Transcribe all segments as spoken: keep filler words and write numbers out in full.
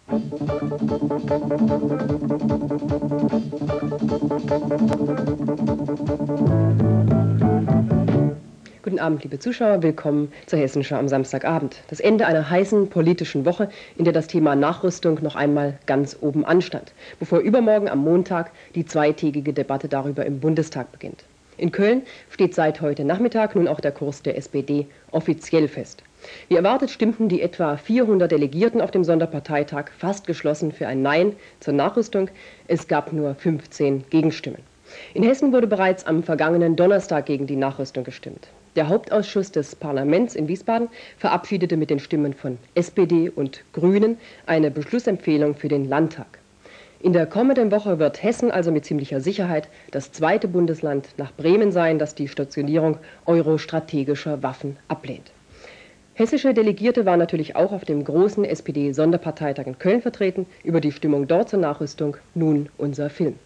Guten Abend, liebe Zuschauer, willkommen zur Hessenschau am Samstagabend. Das Ende einer heißen politischen Woche, in der das Thema Nachrüstung noch einmal ganz oben anstand, bevor übermorgen am Montag die zweitägige Debatte darüber im Bundestag beginnt. In Köln steht seit heute Nachmittag nun auch der Kurs der S P D offiziell fest. Wie erwartet stimmten die etwa vierhundert Delegierten auf dem Sonderparteitag fast geschlossen für ein Nein zur Nachrüstung. Es gab nur fünfzehn Gegenstimmen. In Hessen wurde bereits am vergangenen Donnerstag gegen die Nachrüstung gestimmt. Der Hauptausschuss des Parlaments in Wiesbaden verabschiedete mit den Stimmen von S P D und Grünen eine Beschlussempfehlung für den Landtag. In der kommenden Woche wird Hessen also mit ziemlicher Sicherheit das zweite Bundesland nach Bremen sein, das die Stationierung eurostrategischer Waffen ablehnt. Hessische Delegierte waren natürlich auch auf dem großen S P D-Sonderparteitag in Köln vertreten. Über die Stimmung dort zur Nachrüstung nun unser Film.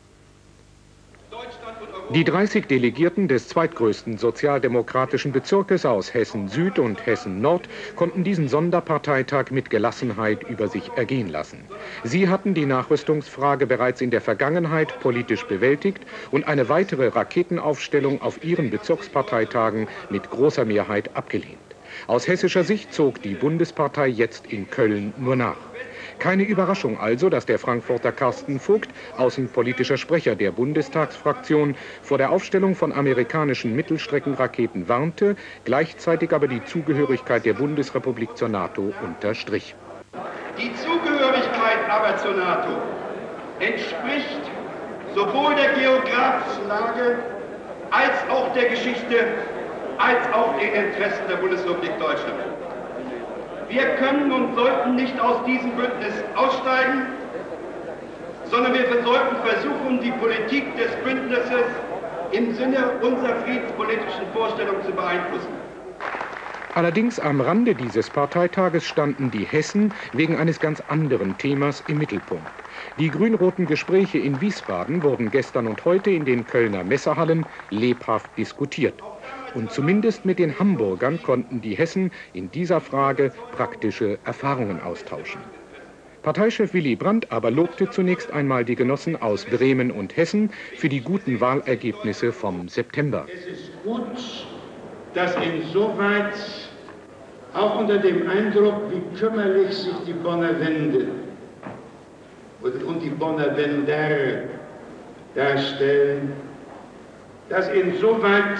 Die dreißig Delegierten des zweitgrößten sozialdemokratischen Bezirkes aus Hessen Süd und Hessen Nord konnten diesen Sonderparteitag mit Gelassenheit über sich ergehen lassen. Sie hatten die Nachrüstungsfrage bereits in der Vergangenheit politisch bewältigt und eine weitere Raketenaufstellung auf ihren Bezirksparteitagen mit großer Mehrheit abgelehnt. Aus hessischer Sicht zog die Bundespartei jetzt in Köln nur nach. Keine Überraschung also, dass der Frankfurter Carsten Vogt, außenpolitischer Sprecher der Bundestagsfraktion, vor der Aufstellung von amerikanischen Mittelstreckenraketen warnte, gleichzeitig aber die Zugehörigkeit der Bundesrepublik zur NATO unterstrich. Die Zugehörigkeit aber zur NATO entspricht sowohl der geografischen Lage als auch der Geschichte, als auch den Interessen der Bundesrepublik Deutschland. Wir können und sollten nicht aus diesem Bündnis aussteigen, sondern wir sollten versuchen, die Politik des Bündnisses im Sinne unserer friedenspolitischen Vorstellung zu beeinflussen. Allerdings am Rande dieses Parteitages standen die Hessen wegen eines ganz anderen Themas im Mittelpunkt. Die grün-roten Gespräche in Wiesbaden wurden gestern und heute in den Kölner Messehallen lebhaft diskutiert. Und zumindest mit den Hamburgern konnten die Hessen in dieser Frage praktische Erfahrungen austauschen. Parteichef Willy Brandt aber lobte zunächst einmal die Genossen aus Bremen und Hessen für die guten Wahlergebnisse vom September. Es ist gut, dass insoweit auch unter dem Eindruck, wie kümmerlich sich die Bonner Wende und die Bonner Wender darstellen, dass insoweit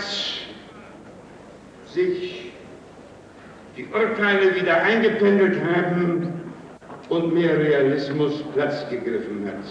sich die Urteile wieder eingependelt haben und mehr Realismus Platz gegriffen hat.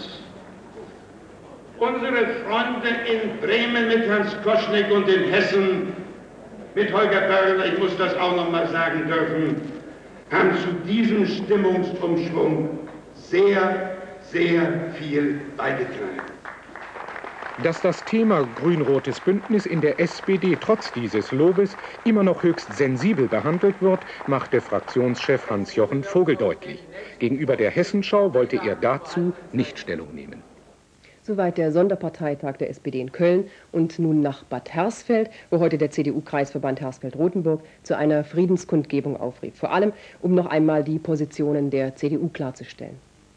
Unsere Freunde in Bremen mit Hans Koschnick und in Hessen mit Holger Börner, ich muss das auch noch mal sagen dürfen, haben zu diesem Stimmungsumschwung sehr, sehr viel beigetragen. Dass das Thema grün-rotes Bündnis in der S P D trotz dieses Lobes immer noch höchst sensibel behandelt wird, machte Fraktionschef Hans-Jochen Vogel deutlich. Gegenüber der Hessenschau wollte er dazu nicht Stellung nehmen. Soweit der Sonderparteitag der S P D in Köln und nun nach Bad Hersfeld, wo heute der C D U-Kreisverband Hersfeld-Rotenburg zu einer Friedenskundgebung aufrief. Vor allem, um noch einmal die Positionen der C D U klarzustellen.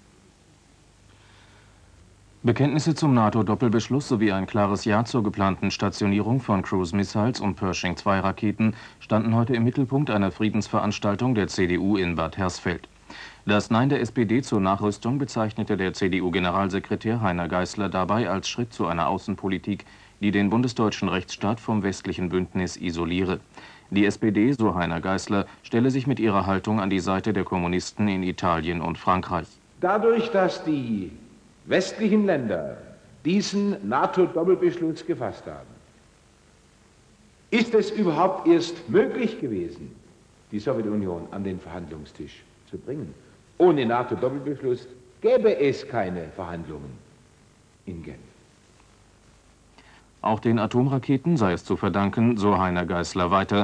Bekenntnisse zum NATO-Doppelbeschluss sowie ein klares Ja zur geplanten Stationierung von Cruise Missiles und Pershing zwei Raketen standen heute im Mittelpunkt einer Friedensveranstaltung der C D U in Bad Hersfeld. Das Nein der S P D zur Nachrüstung bezeichnete der C D U-Generalsekretär Heiner Geißler dabei als Schritt zu einer Außenpolitik, die den bundesdeutschen Rechtsstaat vom westlichen Bündnis isoliere. Die S P D, so Heiner Geißler, stelle sich mit ihrer Haltung an die Seite der Kommunisten in Italien und Frankreich. Dadurch, dass die westlichen Länder diesen NATO-Doppelbeschluss gefasst haben, ist es überhaupt erst möglich gewesen, die Sowjetunion an den Verhandlungstisch zu bringen. Ohne NATO-Doppelbeschluss gäbe es keine Verhandlungen in Genf. Auch den Atomraketen sei es zu verdanken, so Heiner Geißler weiter,